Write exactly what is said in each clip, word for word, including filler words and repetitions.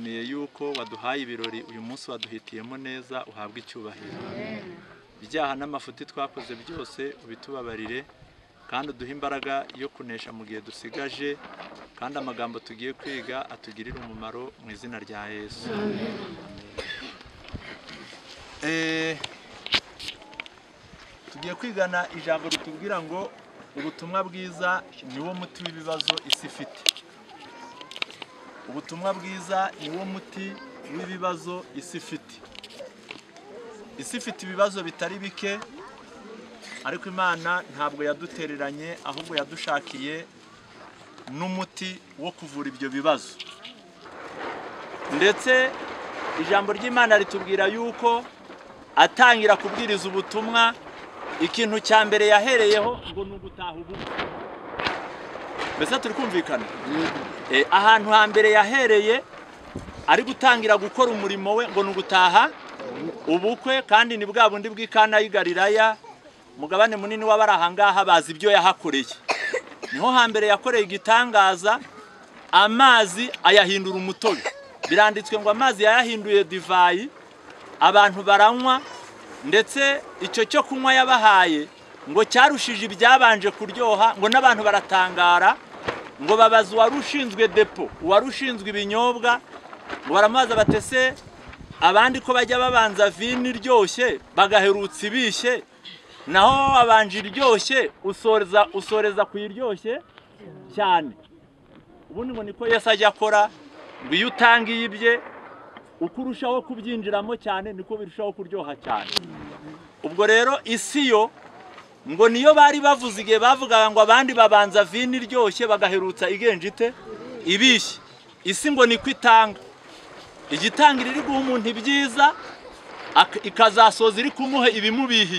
tugushimiye yuko waduhaye ibirori uyu munsi waduhitiyemo neza uhabwe icyubahiro. Ibyaha n'amafuti twakoze byose ubitubabarire kandi uduhe imbaraga yo kunesha mu gihe dusigaje, kandi amagambo tugiye kwiga atugirire umumaro mu izina rya Yesu. Eh tugiye kwigana ijambo ritubwira ngo ubutumwa bwiza niwo muti w'ibibazo isi ifite. Ubutumwa bwiza niwo muti w'ibibazo isi ifite. Isi ifite ibibazo bitari bike, ariko Imana ntabwo yadutereranye, ahubwo yadushakiye n'umuti wo kuvura ibyo bibazo. Ndetse ijambo ry'Imana ritubwira yuko atangira kubwiriza ubutumwa, ikintu cya mbere yahereyeho ngo nugutaha ubukwe. Mbese turi kumvikana? Eh ahantu hambere yahereye ari gutangira gukora umurimo we ngo nugutaha ubukwe, kandi ni bwa bundi bw'Ikana y'i Galilaya, mugabane munini w'abarahangaha bazi ibyo yahakoreye. Niho hambere yakoreye igitangaza, amazi ayahindura umutobe. Biranditswe ngo amazi yayahinduye divayi, abantu baranywa, ndetse icyo cyo kunywa yabahaye ngo cyarushije ibyabanje kuryoha, ngo n'abantu baratangara, ngo babaza uwarushinzwe depo, uwarushinzwe ibinyobwa, ngo baramaza batese abandi ko bajya babanza vini iryoshye bagaherutsa ibishye, naho abanje iryoshye usoreza usoreza kuyiryoshye cyane. Ubundi ngo niko Yesu ajya akora, ngo iyo utangiye ibye uko urushaho kubyinjiramo cyane niko birushaho kuryoha cyane. Ubwo rero isi yo ngo niyo bari bavuze igihe bavugaga ngo abandi babanza vini iryoshye bagaherutsa igenjite ibishye. Isi ngo niko itanga, igitangira iri guha umuntu ibyiza ikazasoza iri kumuha ibimubihiye.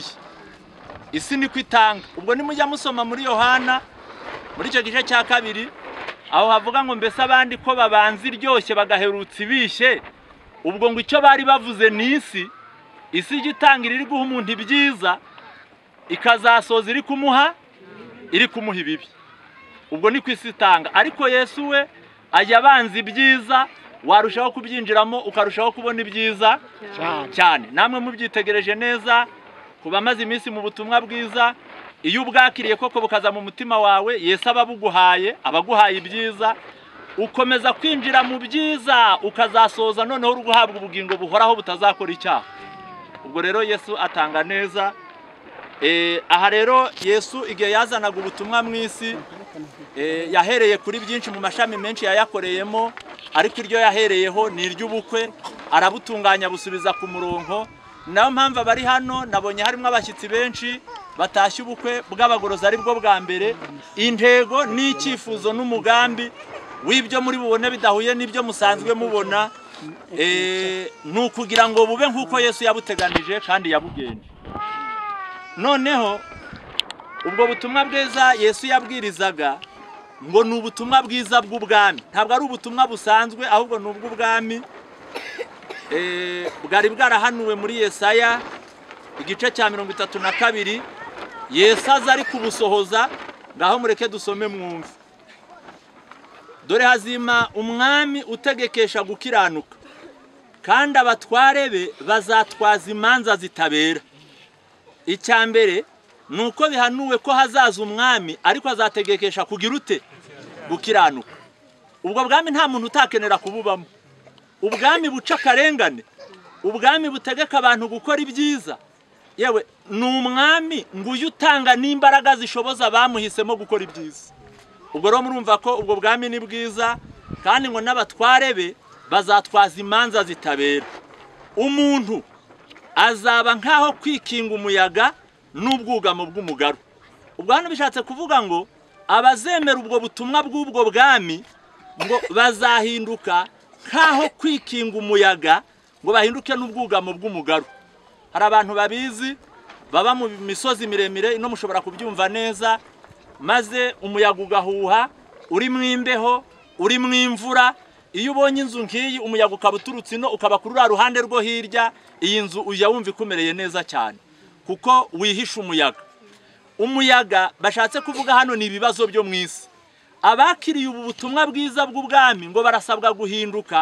Isi niko itanga. Ubwo nimujya musoma muri Yohana muri icyo gice cya kabiri, aho havuga ngo mbese abandi ko babanza iryoshye bagaherutsa ibishye, ubwo ngo icyo bari bavuze ni isi. Isi igitangira iri guha umuntu ibyiza ikazasoza iri kumuha iri kumuha ibibi. Ubwo ni kwisi itanga. Ariko Yesu we ajya abanza ibyiza, warushaho kubyinjiramo ukarushaho kubona ibyiza cyane. Namwe mubyitegereje neza kuba maze iminsi mu butumwa bwiza, iyo ubwakiriye koko bukaza mu mutima wawe, Yesu ababuguhaye abaguhaye ibyiza, ukomeza kwinjira mu byiza ukazasoza noneho uruguhabwa ubugingo buhoraho butazakora icyaha. Ubwo rero Yesu atanga neza. Eh aha rero Yesu igihe yazanaga ubutumwa mu isi, eh yahereye kuri byinshi mu mashami menshi yayakoreyemo, ariko iryo yahereyeho ni iry'ubukwe, arabutunganya busubiza ku murongo. Nayo mpamvu bari hano nabonye harimo abashyitsi benshi batashye ubukwe bw'abagorozi ari bwo bwa mbere. Intego n'icyifuzo n'umugambi w'ibyo muri bubone bidahuye n'ibyo musanzwe mubona, eh nukugira ngo bube nkuko Yesu yabuteganije kandi yabugenje. Noneho ubwo butumwa bwiza Yesu yabwirizaga ngo ni ubutumwa bwiza bw'ubwami, ntabwo ari ubutumwa busanzwe, ahubwo ni ubw'ubwami. Eh bwari bwarahanuwe muri Yesaya igice cya mirongo itatu na kabiri. Yesu aza ari kubusohoza, ngaho mureke dusome mwumve. Dore hazima umwami utegekesha gukiranuka, kandi abatware be bazatwaza imanza zitabera. Icyambere nuko bihanuwe ko hazaza umwami, ariko azategekesha kugira ute gukiranuka. Ubwo bwami nta muntu utakenera kububamo. Ubwami buca karengane, ubwami butegeka abantu gukora ibyiza. Yewe ni umwami ngo uyutanga n'imbaraga zishoboza bamuhisemo gukora ibyiza. Ubwo rero murumva ko ubwo bwami ni bwiza, kandi ngo n'abatware be bazatwaza imanza zitabera. Umuntu azaba nkaho kwikinga umuyaga n'ubwugamo bw'umugaru. Ubwo hano bishatse kuvuga ngo abazemera ubwo butumwa bw'ubwo bwami ngo bazahinduka nkaho kwikinga umuyaga, ngo bahinduke n'ubwugamo bw'umugaru. Hari abantu babizi baba mu misozi miremire, ino mushobora kubyumva neza, maze umuyaga ugahuha, uri mwimbeho, uri mwimvura. Iyo ubonye inzu nkiyi umuyaga ukabuturutse ino ukaba kuri ruhande rwo hirya, iyi nzu ujya wumva ikumereye neza cyane kuko wihisha umuyaga. Umuyaga bashatse kuvuga hano ni ibibazo byo mu isi. Abakiriye ubu butumwa bwiza bw'ubwami ngo barasabwa guhinduka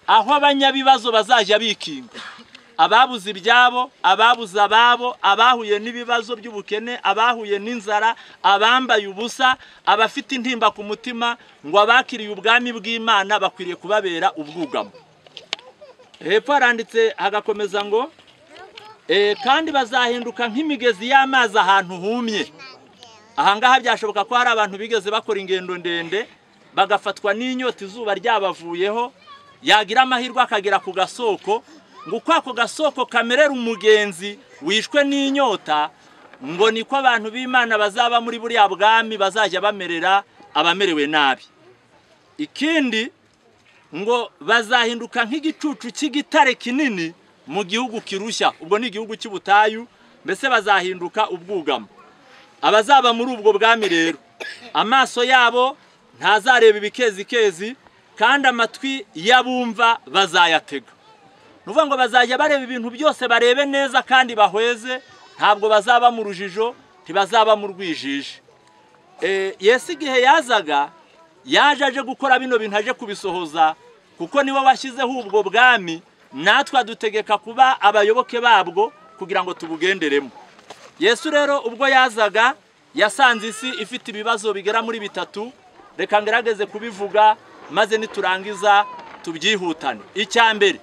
aho abanyabibazo bazajya bikinga, ababuze ibyabo, ababuze ababo, abahuye n'ibibazo by'ubukene, abahuye n'inzara, abambaye ubusa, abafite intimba ku mutima, ngo abakiriye ubwami bw'Imana bakwiriye kubabera ubwugamo. Hepfo haranditse hagakomeza ngo e, kandi bazahinduka nk'imigezi y'amazi ahantu humye. Ahangaha byashoboka ko hari abantu bigeze bakora ingendo ndende bagafatwa n'inyota, izuba ryabavuyeho, yagira amahirwe akagera ku gasoko, ngo kwako gasoko kamerera umugenzi wishwe n'inyota, ngo niko abantu b'Imana bazaba muri buriya bwami bazajya bamerera abamerewe nabi. Ikindi ngo bazahinduka nk'igicucu cy'igitare kinini mu gihugu kirushya, ubwo ni igihugu cy'ubutayu, mbese bazahinduka ubwugamo. Abazaba muri ubwo bwami rero, amaso yabo ntazareba ibikezikezi, kandi amatwi y'abumva bazayatega. Nuvuga ngo bazajya bareba ibintu byose barebe neza kandi bahweze, ntabwo bazaba mu rujijo, ntibazaba mu rwijiji. E, Yesu igihe yazaga yaje aje gukora bino bintu, aje kubisohoza, kuko niwe washyizeho ubwo bwami, natwe adutegeka kuba abayoboke babwo kugira ngo tubugenderemo. Yesu rero ubwo yazaga yasanze isi ifite ibibazo bigera muri bitatu, reka ngerageze kubivuga maze niturangiza tubyihutane. Icya mbere,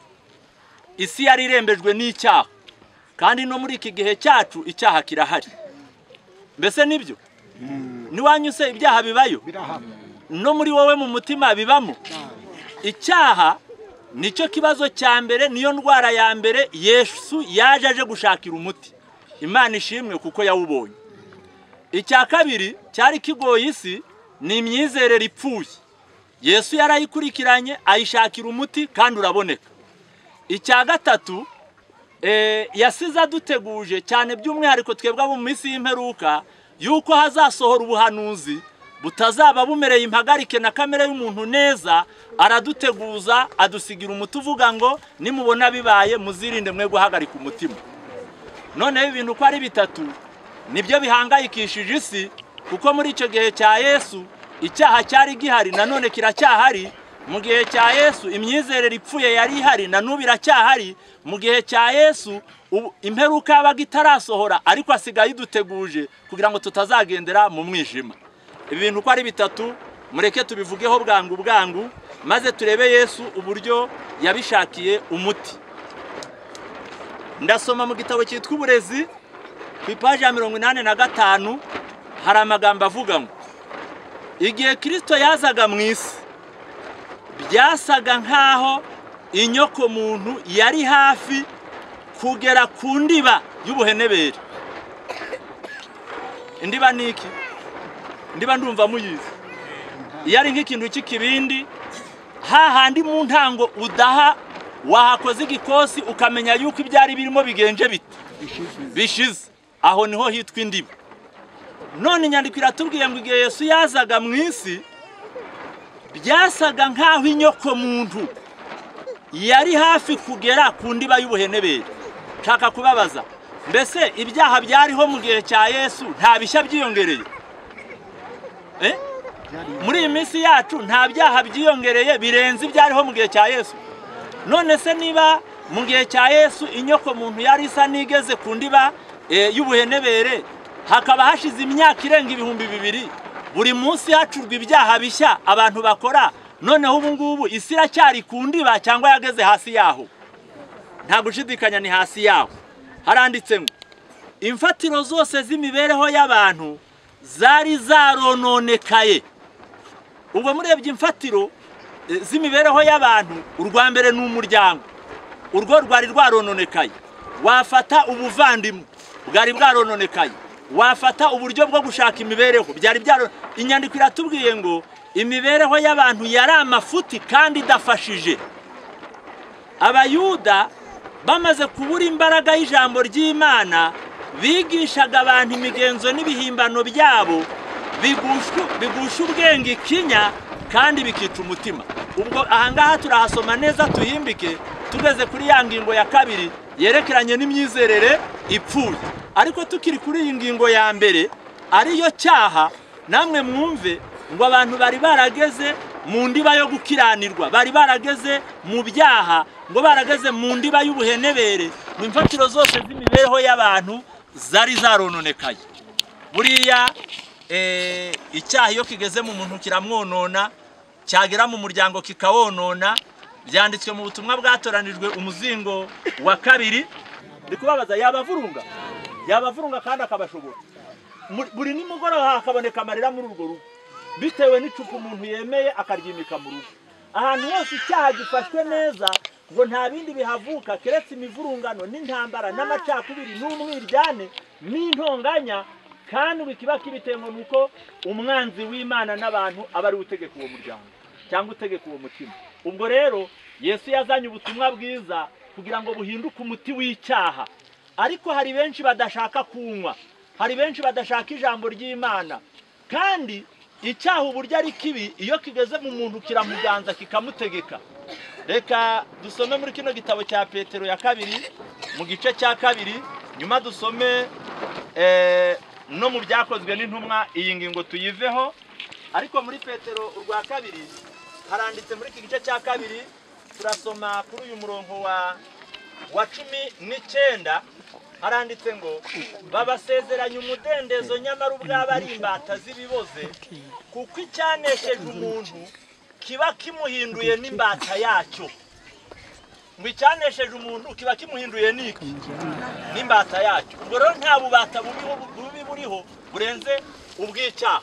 isi yari irembejwe n'icyaha, kandi no muri iki gihe cyacu icyaha kirahari. Mbese nibyo? Niwanyuse ibyaha bibayo? No muri wowe mu mutima bibamo? Icyaha nicyo kibazo cya mbere, niyo ndwara ya mbere Yesu yaje aje gushakira umuti. Imana ishimwe kuko yawubonye. Icya kabiri cyari kigoye isi ni imyizerere ipfuye. Yesu yarayikurikiranye ayishakira umuti kandi uraboneka. Icya gatatu e, yasize aduteguje cyane by'umwihariko twebwe abo mu minsi y'imperuka, yuko hazasohora ubuhanuzi butazaba bumereye impagarike na kamere y'umuntu neza. Araduteguza adusigira umuti uvuga ngo nimubona bibaye muzirinde mwe guhagarika umutima. Noneho ibintu ko ari bitatu nibyo bihangayikishije isi, kuko muri icyo gihe cya Yesu icyaha cyari gihari, nanone kiracyahari. Mu gihe cya Yesu imyizerere ipfuye yari ihari, na n'ubu iracyahari. Mu gihe cya Yesu imperuka yabaga itarasohora, ariko asigaye iduteguje kugira ngo tutazagendera mu mwijima. Ibi bintu ko ari bitatu mureke tubivugeho bwangu bwangu, maze turebe Yesu uburyo yabishakiye umuti. Ndasoma mu gitabo cyitwa Uburezi ku ipaji ya mirongo inani na gatanu, hari amagambo avuga ngo igihe Kristo yazaga mu isi byasaga nkaho inyoko muntu yari hafi kugera ku ndiba y'ubuhenebere. Indiba niki? Ndiba ndumva muyizi. Yari nk'ikintu cy'ikibindi, hahandi mu ntango udaha wahakoze igikosi ukamenya yuko ibyari birimo bigenje bite bishize, aho niho hitwa indiba. None inyandiko iratubwiye ngo igihe Yesu yazaga mu isi byasaga nkaho inyoko muntu yari hafi kugera ku ndiba y'ubuhenebere. Nshaka kubabaza, mbese ibyaha byariho mu gihe cya Yesu nta bishya byiyongereye? Eh? Muri iyi minsi yacu nta byaha byiyongereye birenze ibyariho mu gihe cya Yesu. None se niba mu gihe cya Yesu inyoko muntu yari isa nigeze ku ndiba e, y'ubuhenebere, hakaba hashize imyaka irenga ibihumbi bibiri, buri munsi hacurwa ibyaha bishya abantu bakora, noneho ubu ngubu isi iracyari ku ndiba cyangwa yageze hasi yaho? Nta gushidikanya ni hasi yaho. Haranditse ngo imfatiro zose z'imibereho y'abantu zari zarononekaye. Ubwo murebye imfatiro z'imibereho y'abantu, urwa mbere ni umuryango, urwo rwari rwarononekaye. Wafata ubuvandimwe bwari bwarononekaye, wafata uburyo bwo gushaka imibereho byari byaro. Inyandiko iratubwiye ngo imibereho y'abantu yari amafuti kandi idafashije. Abayuda bamaze kubura imbaraga y'ijambo ry'Imana, bigishaga abantu imigenzo n'ibihimbano byabo bigusha ubwenge ikinya kandi bikica umutima. Ubwo ahangaha turahasoma neza tuhimbike, tugeze kuri ya ngingo ya kabiri yerekeranye n'imyizerere ipfuye. Ariko tukiri kuri iyi ngingo ya mbere ariyo cyaha, namwe mwumve ngo abantu bari barageze mu ndiba yo gukiranirwa, bari barageze mu byaha, ngo barageze mu ndiba y'ubuhenebere, mu imfatiro zose z'imibereho y'abantu zari zarononekaye. Buriya eh, icyaha iyo kigeze mu muntu kiramwonona, cyagera mu muryango kikawonona. Byanditswe mu butumwa bwatoranijwe umuzingo wa kabiri. Ndi kubabaza yabavurunga yabavurunga kandi akabashobora. Buri nimugoroba hakaboneka amarira muri urwo rugo, bitewe n'icupa umuntu yemeye akaryimika mu rugo. Ahantu hose icyaha gifashwe neza, ngo nta bindi bihavuka keretse imivurungano n'intambara n'amacakubiri n'umwiryane n'intonganya, kandi bikiba kibitengo nuko umwanzi w'Imana n'abantu aba ari utegeka uwo muryango cyangwa utegeka uwo mutima. Ubwo rero Yesu yazanye ubutumwa bwiza kugira ngo buhinduke umuti w'icyaha. Ariko hari benshi badashaka kunywa, hari benshi badashaka ijambo ry'Imana, kandi icyaha uburyo ari kibi iyo kigeze mu muntu kiramuganza kikamutegeka. Reka dusome muri kino gitabo cya Petero ya kabiri mu gice cya kabiri, nyuma dusome eh, no mu byakozwe n'intumwa iyi ngingo tuyiveho. Ariko muri Petero urwa kabiri haranditse muri iki gice cya kabiri, turasoma kuri uyu murongo wa wa cumi n'icyenda, haranditse ngo babasezeranye umudendezo nyamara ubwaba ari imbata z'ibiboze, kuko icyanesheje umuntu kiba kimuhinduye n'imbata yacyo. Ngo icyanesheje umuntu kiba kimuhinduye n'iki? N'imbata yacyo. Ubwo rero nta bubata bubi buriho burenze ubw'icyaha.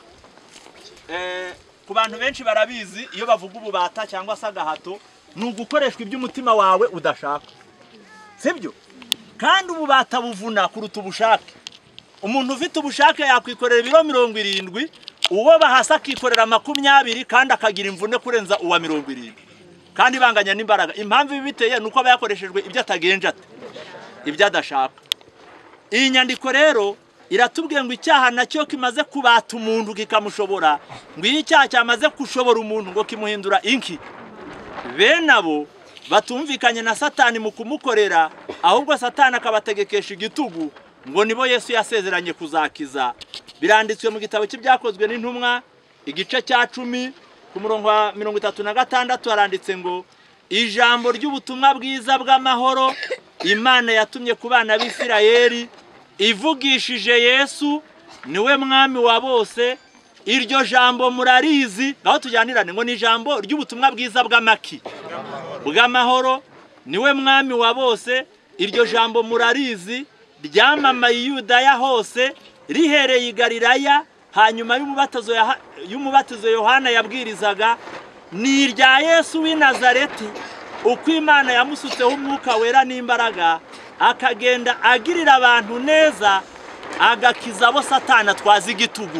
Eh, ku bantu benshi barabizi iyo bavuga ububata cyangwa se agahato, ni ugukoreshwa iby'umutima wawe udashaka, sibyo? Kandi ububata buvuna kuruta ubushake. Umuntu ufite ubushake yakwikorera ibiro mirongo irindwi, uwo bahasa akikorera makumyabiri kandi akagira imvune kurenza uwa mirongo irindwi, kandi banganya n'imbaraga. Impamvu ibi biteye nuko aba yakoreshejwe ibyo atagenje ate, ibyo adashaka. Iyi nyandiko rero iratubwiye ngo icyaha nacyo kimaze kubata umuntu kikamushobora, ngo iyi cyaha cyamaze kushobora umuntu ngo kimuhindura inki. Bene abo batumvikanye na Satani mu kumukorera, ahubwo Satani akabategekesha igitugu, ngo nibo Yesu yasezeranye kuzakiza. Biranditswe mu gitabo cy'ibyakozwe n'intumwa igice cya cumi ku murongo wa mirongo itatu na gatandatu, haranditse ngo ijambo ry'ubutumwa bwiza bw'amahoro Imana yatumye ku bana b'Isirayeli ivugishije Yesu niwe mwami wa bose. Iryo jambo murarizi, aho tujyanirane ngo ni ijambo ry'ubutumwa bwiza bw'amaki bw'amahoro, niwe mwami wa bose. Iryo jambo murarizi, ryamamaye i Yudaya hose, rihereye i Galilaya, hanyuma y'umubatizo y'umubatizo Yohana yabwirizaga, ni irya Yesu w'i Nazareti, uko Imana yamusutseho umwuka wera n'imbaraga, akagenda agirira abantu neza, agakiza abo Satani atwaza igitugu.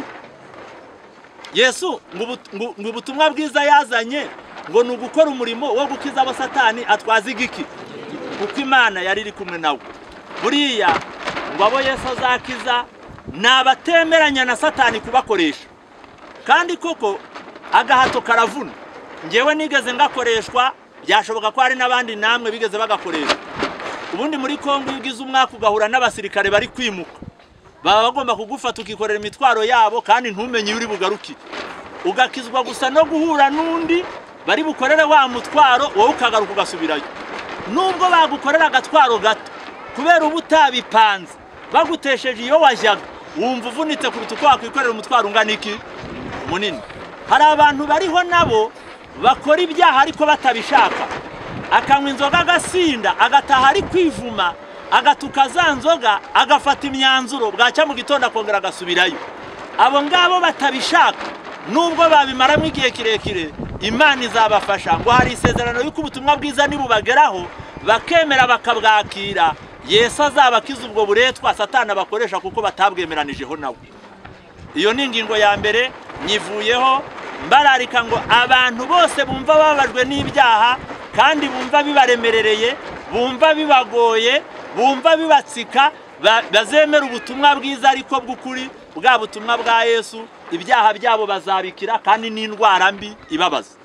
Yesu ngo ubutumwa bwiza yazanye ngo ni ugukora umurimo wo gukiza abo Satani atwaza igiki, kuko Imana yari iri kumwe nawe. Buriya ngo abo Yesu azakiza ni abatemeranya na Satani kubakoresha, kandi koko agahato karavuna. Ngewe nigeze ngakoreshwa, byashoboka ko hari n'abandi namwe bigeze bagakoresha. Ubundi muri Kongo ugize umwaka ugahura n'abasirikare bari kwimuka, baba bagomba kugufata ukikorera imitwaro yabo kandi ntumenye uri bugaruki, ugakizwa gusa no guhura n'undi bari bukorere wa mutwaro, wowe ukagaruka ugasubirayo. Nubwo bagukorera agatwaro gato, kubera ubu utabipanze bagutesheje iyo wajyaga, wumva uvunitse kuruta uko wakwikorera umutwaro ungana iki munini. Hari abantu bariho nabo bakora ibyaha ariko batabishaka, akanywa inzoga agasinda, agataha ari kwivuma, agatuka za nzoga, agafata imyanzuro, bwacya mu gitondo akongera agasubirayo. Abo ngabo batabishaka, nubwo babimaramo igihe kirekire, Imana izabafasha. Ngo hari isezerano y'uko ubutumwa bwiza nibubageraho bakemera bakabwakira, Yesu azabakiza ubwo buretwa Satani abakoresha kuko batabwemeranijeho nawe. Iyo ni ingingo ya mbere nyivuyeho, mbararika ngo abantu bose bumva babajwe n'ibyaha kandi bumva bibaremerereye, bumva bibagoye, bumva bibatsika, bazemera ubutumwa bwiza ariko bw'ukuri, bwa butumwa bwa Yesu, ibyaha byabo bazabikira kandi n'indwara mbi ibabaza.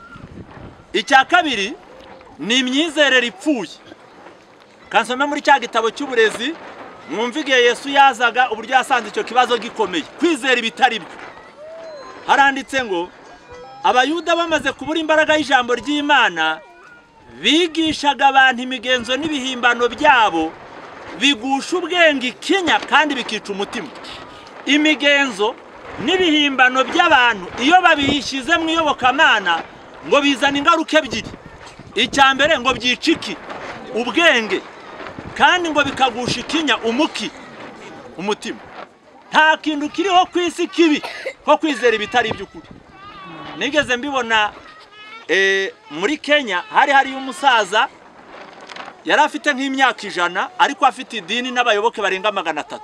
Icya kabiri ni imyizerere ipfuye. Kansome muri cya gitabo cy'uburezi, mwumva igihe Yesu yazaga uburyo yasanze icyo kibazo gikomeye, kwizera ibitari byo. Haranditse ngo abayuda bamaze kubura imbaraga y'ijambo ry'Imana bigishaga abantu imigenzo n'ibihimbano byabo bigusha ubwenge ikinya kandi bikica umutima. Imigenzo n'ibihimbano by'abantu iyo babishyize mu iyobokamana ngo bizana ingaruka ebyiri. Icya mbere ngo byiciki ubwenge kandi ngo bikagusha ikinya umuki umutima. Nta kintu kiriho ku isi kibi ko kwizera ibitari iby'ukuri. Nigeze mbibona eh, muri Kenya hari hari umusaza yari afite nk'imyaka ijana ariko afite idini n'abayoboke barenga magana atatu.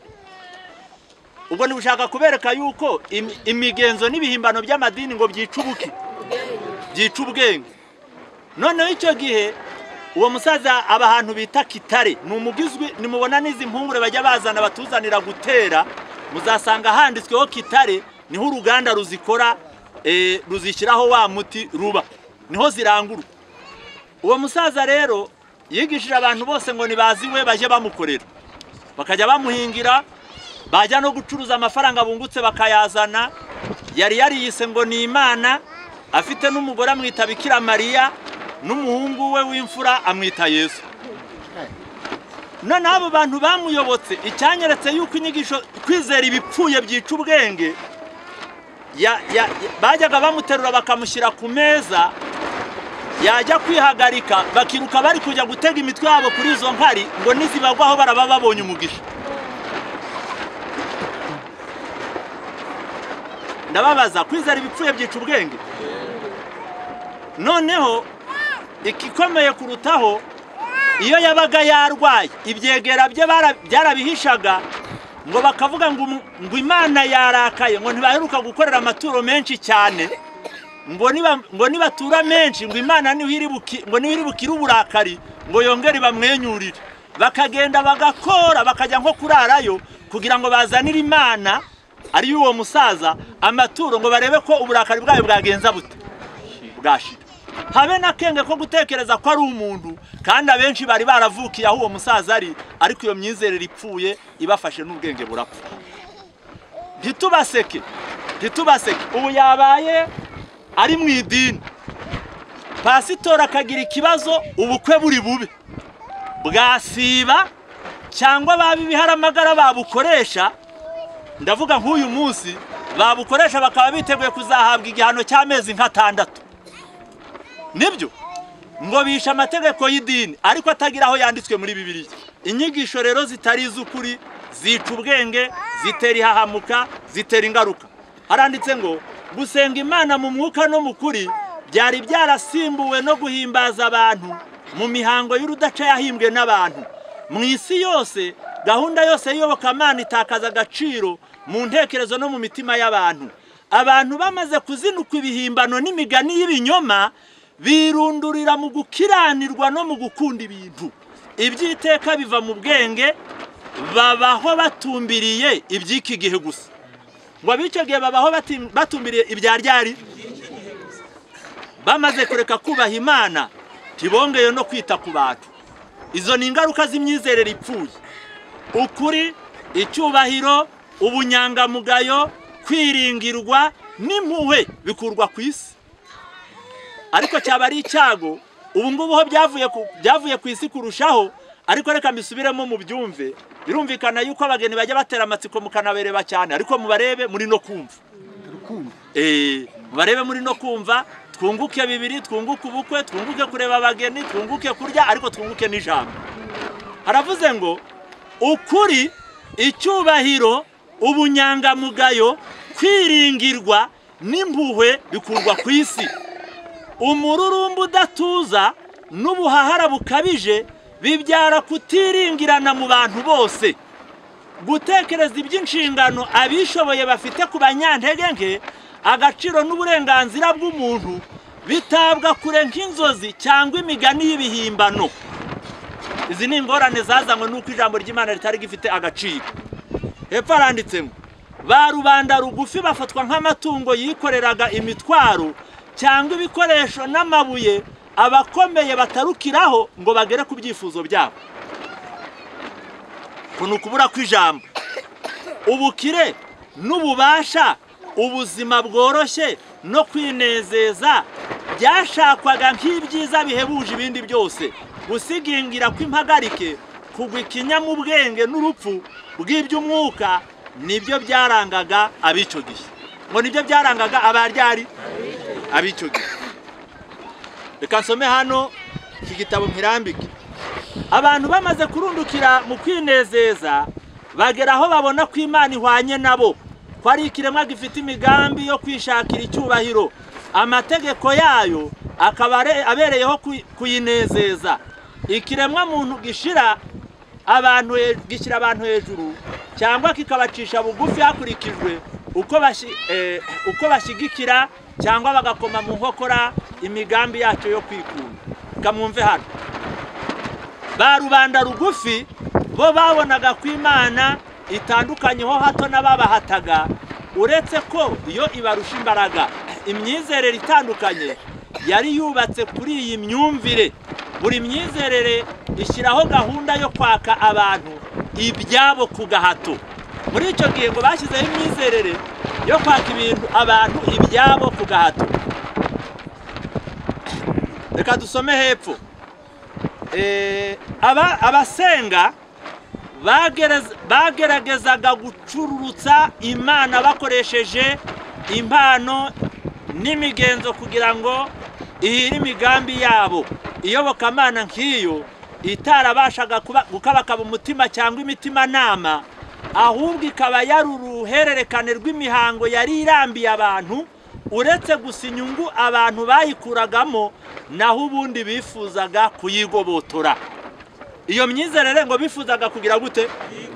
Ubwo nibushaka kubereka yuko im, imigenzo n'ibihimbano by'amadini ngo byica ubuki byica ubwenge. Noneho icyo gihe uwo musaza aba ahantu bita Kitare, numugizwe nimubona n'izi mpungure bajya bazana batuzanira gutera, muzasanga handitsweho Kitare, niho uruganda ruzikora eh, ruzishyiraho wa muti ruba, niho zirangura. Uwo musaza rero yigishije abantu bose ngo nibaziwe baje bamukorera, bakajya bamuhingira, bajya no gucuruza amafaranga bungutse bakayazana. Yari yariyise ngo ni Imana, afite n'umugore amwita Bikira Mariya, n'umuhungu we w'imfura amwita Yesu. None abo bantu bamuyobotse icyanyeretse yuko inyigisho kwizera ibipfuye byica ubwenge, ya, ya, bajyaga bamuterura bakamushyira ku meza, yajya kwihagarika bakiruka bari kujya gutega imitwe yabo kuri izo nkari ngo nizibagwaho baraba babonye umugisha. Ndababaza, kwizera ibipfuye byica ubwenge? Noneho ikikomeye kurutaho, iyo yabaga yarwaye ibyegera bye byarabihishaga ngo bakavuga ngo ngo Imana yarakaye, ngo ntibaheruka gukorera amaturo menshi cyane, ngo niba ngo nibatura menshi ngo Imana niho iri buki ngo niho iri bukira uburakari ngo yongere bamwenyurire. Bakagenda bagakora bakajya nko kurarayo kugira ngo bazanire Imana ari uwo musaza amaturo ngo barebe ko uburakari bwayo bwagenza bute bwashira. Habe na kenge ko gutekereza ko ari umuntu kandi abenshi bari baravukiye aho uwo musaza ari, ariko iyo myizerere ipfuye ibafashe n'ubwenge burapfa. Ntitubaseke ntitubaseke ubu yabaye ari mu idini, pasitora akagira ikibazo ubukwe buri bube bwasiba cyangwa babi biharamagara babukoresha. Ndavuga nk'uyu munsi babukoresha bakaba biteguye kuzahabwa igihano cy'amezi nk'atandatu. Nibyo ngo bisha amategeko y'idini ariko atagira aho yanditswe muri Bibiliya. Inyigisho rero zitari iz'ukuri zica ubwenge, zitera ihahamuka, zitera ingaruka. Haranditse ngo gusenga Imana mu mwuka no mu kuri byari byarasimbuwe no guhimbaza abantu mu mihango y'urudaca yahimbwe n'abantu. Mu isi yose gahunda yose y'Iyobokamana itakaza agaciro mu ntekerezo no mu mitima y'abantu. Abantu bamaze kuzinuka ibihimbano n'imigani y'ibinyoma birundurira mu gukiranirwa no mu gukunda ibintu. Ibyiteka biva mu bwenge, babaho batumbiriye iby'iki gihe gusa. Ngo ab'icyo gihe babaho batumbiriye ibya ryari? Bamaze kureka kubaha Imana, tibongeye no kwita ku bantu. Izo ni ingaruka z'imyizerere ipfuye. Ukuri, icyubahiro, ubunyangamugayo, kwiringirwa n'impuhwe bikurwa ku isi. Ariko cyaba ari icyago ubu ngubu ho byavuye ku byavuye ku isi kurushaho. Ariko reka mbisubiremo mu byumve, birumvikana yuko abageni bajya batera amatsiko mukanabereba cyane, ariko mubarebe muri no kumva. Eh, mubarebe muri no kumva, twunguke bibiri, twunguke ubukwe, twunguke kureba abageni, twunguke kurya, ariko twunguke n'ijambo. Haravuze ngo ukuri, icyubahiro, ubunyangamugayo, kwiringirwa n'impuhwe bikurwa ku isi. Umururumbu udatuza n'ubuhahara bukabije bibyara kutiringirana mu bantu bose. Gutekereza iby'inshingano abishoboye bafite ku banyantege nke, agaciro n'uburenganzira bw'umuntu bitabwa kure nk'inzozi cyangwa imigani y'ibihimbano. Izi ni ingorane zazanywe n'uko ijambo ry'Imana ritari gifite agaciro. Hepfo haranditse ngo ba rubanda rugufi bafatwa nk'amatungo yikoreraga imitwaro cyangwa ibikoresho n'amabuye abakomeye batarukiraho ngo bagere ku byifuzo byabo. Kuno kubura kw'ijambo, ubukire n'ububasha, ubuzima bworoshye no kwinezeza byashakwaga nk'ibyiza bihebuje ibindi byose, gusigingira kw'impagarike, kugwa ikinya mu bwenge n'urupfu bw'iby'umwuka nibyo byarangaga abico gihe. Ngo nibyo byarangaga abaryari abico gihe. Reka nsome hano iki gitabo mpirambike. Abantu bamaze kurundukira mu kwinezeza bagera aho babona ko Imana ihwanye nabo, ko ari ikiremwa gifite imigambi yo kwishakira icyubahiro, amategeko yayo akaba abereyeho kuyinezeza. Ikiremwa muntu gishira abantu gishyira abantu hejuru cyangwa kikabacisha bugufi hakurikijwe uko bashi eh, uko bashigikira cyangwa bagakoma mu nkokora imigambi yacyo yo kwikunda. Kamwumve hano, ba rubanda rugufi bo babonaga ko Imana itandukanyeho hato n'ababahataga, uretse ko iyo ibarusha imbaraga. Imyizerere itandukanye yari yubatse kuri iyi myumvire. Buri myizerere ishyiraho gahunda yo kwaka abantu ibyabo ku gahato. Muri icyo gihe ngo bashyizeho imyizerere yo kwaka ibintu abantu ibyabo ku gahato. Reka dusome hepfo. Eh, aba abasenga bageragezaga gucururutsa Imana bakoresheje impano n'imigenzo kugira ngo ihire imigambi yabo. Iyobokamana nk'iyo itarabashaga gukabakaba umutima cyangwa imitima nama, ahubwo ikaba yari uruhererekane rw'imihango yari irambiye abantu, uretse gusa inyungu abantu bayikuragamo, naho ubundi bifuzaga kuyigobotora. Iyo myizerere ngo bifuzaga kugira gute?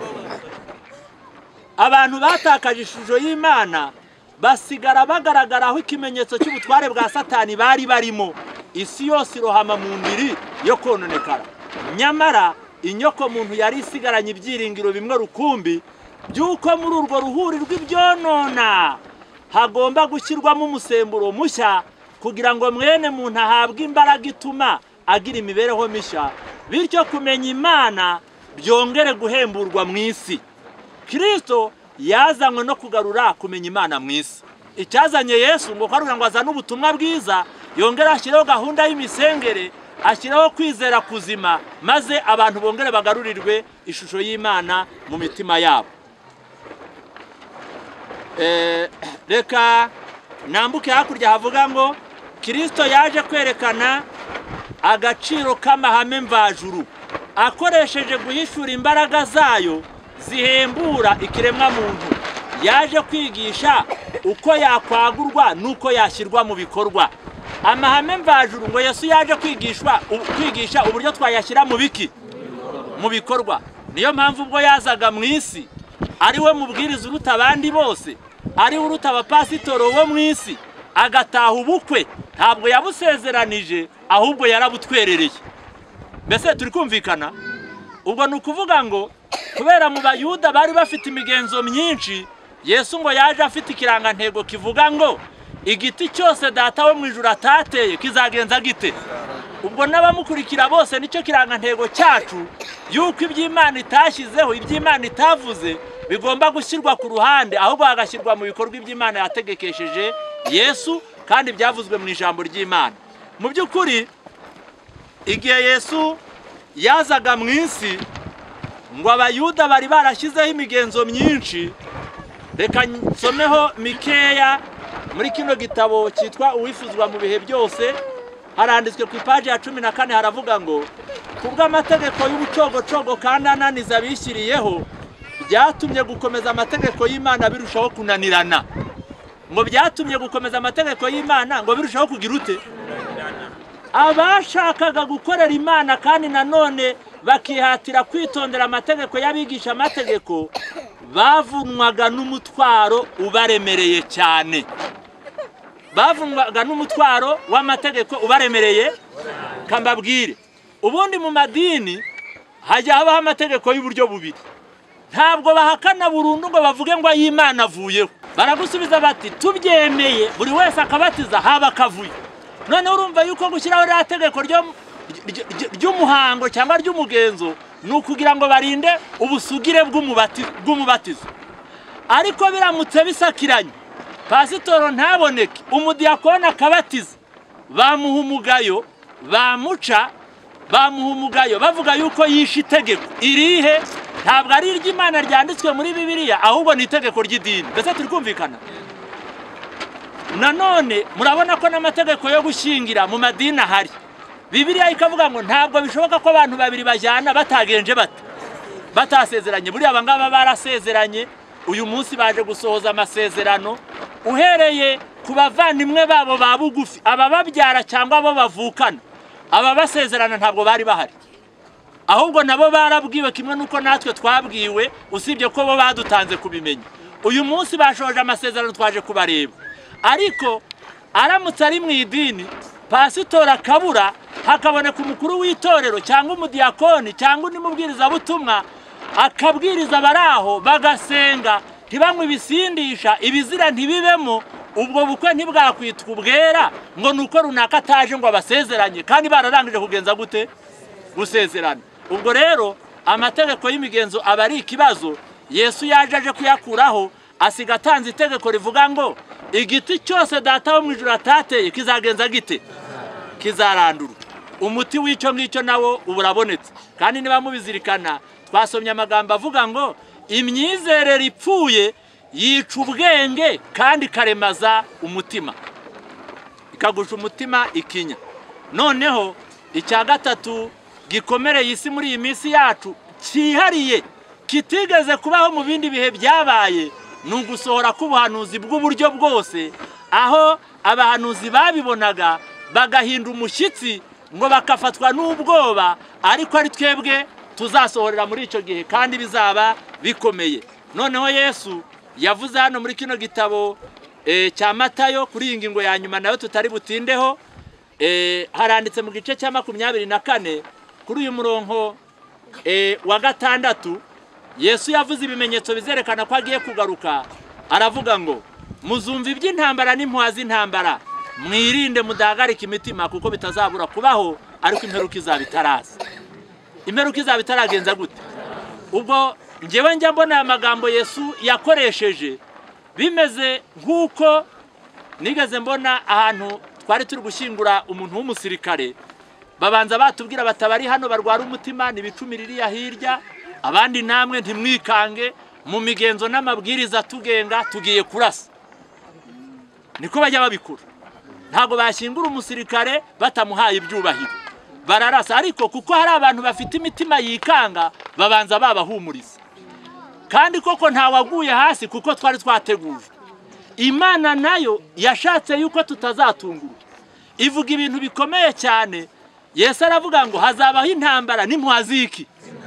Abantu batakaje ishusho y'Imana basigara bagaragaraho ikimenyetso cy'ubutware bwa Satani bari barimo. Isi yose irohama mu ndiri yo kononekara. Nyamara inyoko muntu yari isigaranye ibyiringiro bimwe rukumbi by'uko muri urwo ruhuri rw'ibyonona hagomba gushyirwamo umusemburo mushya, kugira ngo mwene muntu ahabwe imbaraga ituma agira imibereho mishya, bityo kumenya Imana byongere guhemburwa mu isi. Kristo yazanywe no kugarura kumenya Imana mu isi. Icyazanye Yesu ngo kwarugira ngo azane ubutumwa bwiza, yongera ashyiraho gahunda y'imisengere, ashyiraho kwizera kuzima, maze abantu bongere bagarurirwe ishusho y'Imana mu mitima yabo. Eh, reka nambuke hakurya havuga ngo Kristo yaje kwerekana agaciro k'amahame mvajuru, akoresheje guhishura imbaraga zayo zihembura ikiremwa muntu. Yaje kwigisha uko yakwagurwa nuko yashyirwa mu bikorwa. Amahame mvajuru ngo Yesu yaje kwigishwa kwigisha uburyo twayashyira mu biki mu bikorwa. Niyo mpamvu ubwo yazaga mu isi ari we mubwiriza uruta abandi bose, ari uruta abapasitoro bo mu isi, agataha ubukwe ntabwo yabusezeranije, ahubwo yarabutwerereye. Mbese turi kumvikana? Ubwo ni ukuvuga ngo kubera mu Bayuda bari bafite imigenzo myinshi, Yesu ngo yaje afite ikirangantego kivuga ngo igiti cyose data wo mu ijuru atateye kizagenza gite. Ubwo n'abamukurikira bose nicyo kirangantego cyacu, yuko iby'Imana itashyizeho, iby'Imana itavuze bigomba gushyirwa ku ruhande, ahubwo hagashyirwa mu bikorwa iby'Imana yategekesheje Yesu kandi byavuzwe mu ijambo ry'Imana. Mu by'ukuri igihe Yesu yazaga mu isi ngo Abayuda bari barashyizeho imigenzo myinshi. Reka nsomeho mikeya muri kino gitabo cyitwa Uwifuzwa mu bihe byose. Haranditswe ku ipaji ya cumi na kane, haravuga ngo kubw'amategeko y'ubucogocogo kandi ananiza bishyiriyeho, byatumye gukomeza amategeko y'Imana birushaho kunanirana. Ngo byatumye gukomeza amategeko y'Imana ngo birushaho kugira ute? Abashakaga gukorera Imana kandi nanone bakihatira kwitondera amategeko y'abigisha amategeko, bavunwaga n'umutwaro ubaremereye cyane. Bavunwaga n'umutwaro w'amategeko ubaremereye. Kambabwire, ubundi mu madini hajya habaho amategeko y'uburyo bubiri. Ntabwo bahakana burundu ngo bavuge ngo ay'Imana avuyeho. Baragusubiza bati tubyemeye, buri wese akabatiza haba kavuye. None urumva yuko gushyiraho rya tegeko ry'umuhango cyangwa ry'umugenzo ni ukugira ngo barinde ubusugire bw'umubatizo. Ariko biramutse bisakiranye, pasitoro ntaboneke, umudiyakoni akabatiza, bamuha umugayo, bamuca, bamuha umugayo bavuga yuko yishe itegeko irihe, ntabwo ari iry'Imana ryanditswe muri Bibiliya, ahubwo ni itegeko ry'idini. Mbese turi kumvikana? Nanone murabona ko n'amategeko yo gushyingira mu madini ahari. Bibiliya ikavuga ngo ntabwo bishoboka ko abantu babiri bajyana batagenje bate batasezeranye. Buriya abangaba barasezeranye, uyu munsi baje gusohoza amasezerano, uhereye ku bavandimwe babo ba bugufi, abababyara cyangwa abo bavukana, aba basezerana ntabwo bari bahari, ahubwo nabo barabwiwe kimwe nuko natwe twabwiwe, usibye ko bo badutanze kubimenya. Uyu munsi bashoje amasezerano, twaje kubareba. Ariko aramutse ari mu idini, pasitora kabura, hakaboneka umukuru w'itorero cyangwa umudiyakoni cyangwa undi mubwirizabutumwa akabwiriza baraho bagasenga, ntibanywe ibisindisha, ibizira ntibibemo, ubwo bukwe ntibwakwitwa ubwera ngo nuko runaka ataje ngo abasezeranye kandi bararangije kugenza gute gusezerana. Ubwo rero amategeko y'imigenzo aba ari ikibazo. Yesu yaje aje kuyakuraho, asiga atanze itegeko rivuga ngo igiti cyose data wo mu ijuru atateye kizagenza gite, kizarandura. Umuti w'icyo ngicyo nawo uburabonetse. Kandi niba mubizirikana, twasomye amagambo avuga ngo imyizerere ipfuye yica ubwenge kandi karemaza umutima, ikagusha umutima ikinya. Noneho icya gatatu gikomereye isi muri iyi minsi yacu, cyihariye kitigeze kubaho mu bindi bihe byabaye, ni ugusohora k'ubuhanuzi bw'uburyo bwose, aho abahanuzi babibonaga bagahinda umushyitsi ngo bakafatwa n'ubwoba, ariko ari twebwe tuzasohorera muri icyo gihe kandi bizaba bikomeye. Noneho Yesu yavuze hano muri kino gitabo cya Matayo, kuri iyi ngingo ya nyuma nayo tutari butindeho, haranditse mu gice cya makumyabiri na kane kuri uyu murongo wa gatandatu, Yesu yavuze ibimenyetso bizerekana ko agiye kugaruka. Aravuga ngo muzumva iby'intambara n'impuha z'intambara, mwirinde mudahagarika imitima kuko bitazabura kubaho, ariko imperuka izaba itaraza. Imperuka izaba itaragenza gute? Ubwo njyewe njya mbona aya magambo Yesu yakoresheje bimeze nk'uko nigeze mbona ahantu twari turi gushyingura umuntu w'umusirikare, babanza batubwira batabari hano barwara umutima n'ibicumi ririya hirya, abandi namwe ntimwikange, mu migenzo n'amabwiriza tugenga tugiye kurasa. Niko bajya babikura. Ntago bashyingura umusirikare batamuhaye ibyubahiro, bararasa. Ariko kuko hari abantu bafite imitima yikanga, babanza babahumuriza. Kandi koko ntawaguye hasi kuko twari twateguje. Imana nayo yashatse yuko tutazatungura, ivuga ibintu bikomeye cyane. Yesu aravuga ngo hazabaho intambara n'impuha z'iki,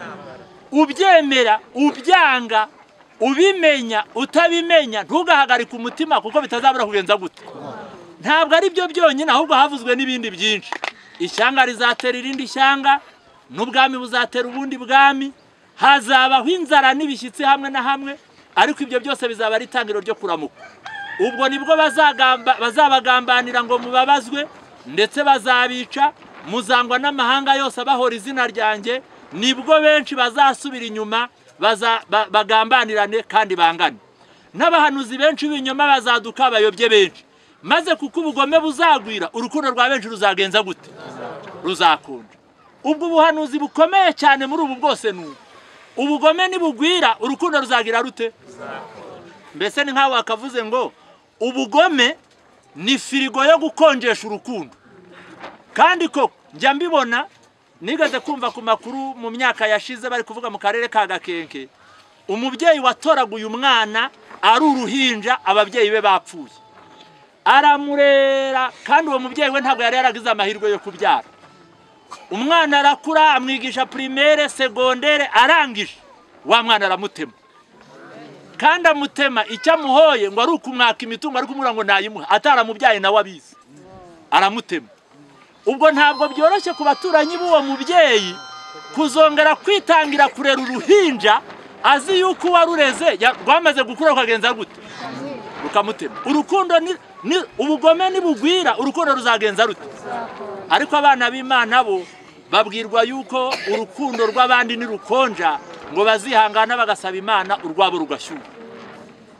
ubyemera ubyanga, ubimenya utabimenya, ntugahagarike umutima kuko bitazabura kugenza gute. Ntabwo ari byo byonyine, ahubwo havuzwe n'ibindi byinshi. Ishyanga rizatera irindi shyanga, n'ubwami buzatera ubundi bwami, hazabaho inzara n'ibishyitsi hamwe na hamwe, ariko ibyo byose bizaba ari itangiriro ryo kuramuka. Ubwo nibwo bazabagambanira ngo mubabazwe, ndetse bazabica, muzangwa n'amahanga yose abahora izina ryanjye, nibwo benshi bazasubira inyuma bagambanirane kandi bangane. N'abahanuzi benshi b'inyuma bazaduka bayobye benshi, maze kuko ubugome buzagwira, urukundo rwa benshi ruzagenza gute, ruzakonja. Ubwo ubuhanuzi bukomeye cyane muri ubu bwose n'ubu, ubugome nibugwira urukundo ruzagira rute. Mbese ni nkaho wakavuze ngo ubugome ni firigo yo gukonjesha urukundo. Kandi koko njya mbibona, nigeze kumva ku makuru mu myaka yashize bari kuvuga mu karere ka Gakenke, umubyeyi watoraguye umwana ari uruhinja, ababyeyi be bapfuye, aramurera, kandi uwo mubyeyi we ntabwo yari yaragize amahirwe yo kubyara. Umwana arakura, amwigisha primaire secondaire, arangije wa mwana aramutema. Kandi amutema icyo amuhoye ngo ari ukumwaka imitungo, ari kumubwira ngo nayimuha, ataramubyaye nawe abizi, aramutema. Ubwo ntabwo byoroshye ku baturanyi b'uwo mubyeyi kuzongera kwitangira kurera uruhinja azi yuko warureze rwamaze gukura rukagenza gute, rukamutema. Urukundo ni ubugome nibugwira urukundo ruzagenza rute. Ariko abana b'Imana bo babwirwa yuko urukundo rw'abandi ni rukonja, ngo bazihangana bagasaba Imana urwabo rugashyuha.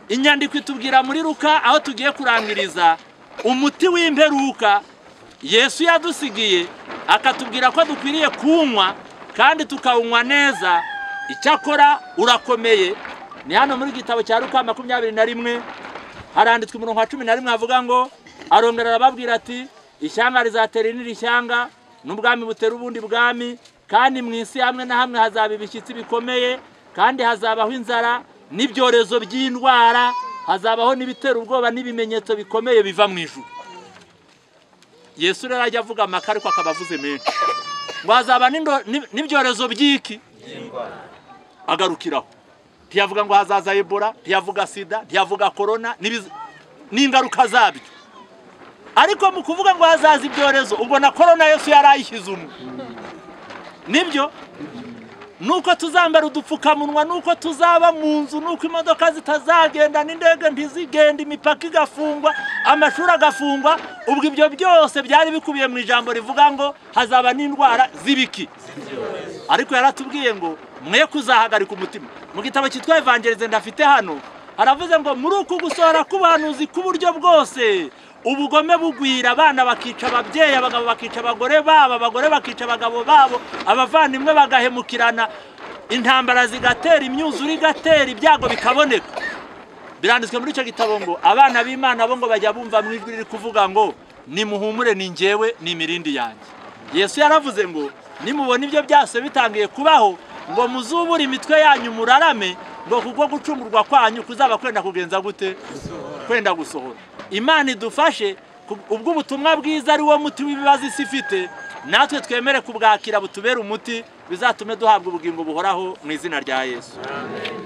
inyandiko itubwira muri Luka aho tugiye kurangiriza umuti w'imperuka Yesu yadusigiye, akatubwira ko dukwiriye kunywa kandi tukawunywa neza. Icyakora urakomeye. Ni hano muri gitabo cya Luka makumyabiri na rimwe haranditswe umurongo wa cumi na rimwe havuga ngo, arongera arababwira ati ishyanga rizatera irindi shyanga n'ubwami butera ubundi bwami, kandi mu isi hamwe na hamwe hazaba ibishyitsi bikomeye, kandi hazabaho inzara n'ibyorezo by'indwara, hazabaho n'ibitera ubwoba n'ibimenyetso bikomeye biva mu ijuru. Yesu rero ajya avuga amaka ariko akaba avuze menshi. Ngo hazaba n'ibyorezo by'iki agarukiraho. Ntiyavuga ngo hazaza Ebola, ntiyavuga sida, ntiyavuga corona n'ingaruka zabyo. Ariko mu kuvuga ngo hazaza ibyorezo, ubwo na corona Yesu yarayishyize umwe. Nibyo nuko tuzambara udupfukamunwa, nuko tuzaba mu nzu, nuko imodoka zitazagenda n'indege ntizigenda, imipaka igafungwa, amashuri agafungwa. Ubwo ibyo byose byari bikubiye mu ijambo rivuga ngo hazaba n'indwara z'ibiki. Ariko yaratubwiye ngo mwe kuzahagarika umutima. Mu gitabo cyitwa Evangelization ndafite hano haravuze ngo muri uku gusohora kubahanuzi ku buryo bwose ubugome bugwira, abana bakica ababyeyi, abagabo bakica abagore babo, abagore bakica abagabo babo, abavandimwe bagahemukirana, intambara zigatera, imyuzure igatera, ibyago bikaboneka. Biranditswe muri icyo gitabo ngo abana b'Imana bo ngo bajya bumva mu ijwi riri kuvuga ngo nimuhumure ni njyewe ni imirindi yanjye. Yesu yaravuze ngo nimubona ibyo byase bitangiye kubaho ngo muzubure imitwe yanyu murarame, ngo kuko gucungurwa kwanyu kuzaba kwenda kugenza gute? Kwenda gusohora. Imana idufashe ubwo ubutumwa bwiza ari wo muti w'ibibazo isi ifite, natwe twemere kubwakira butubera umuti, bizatume duhabwa ubugingo buhoraho mu izina rya Yesu. Amen.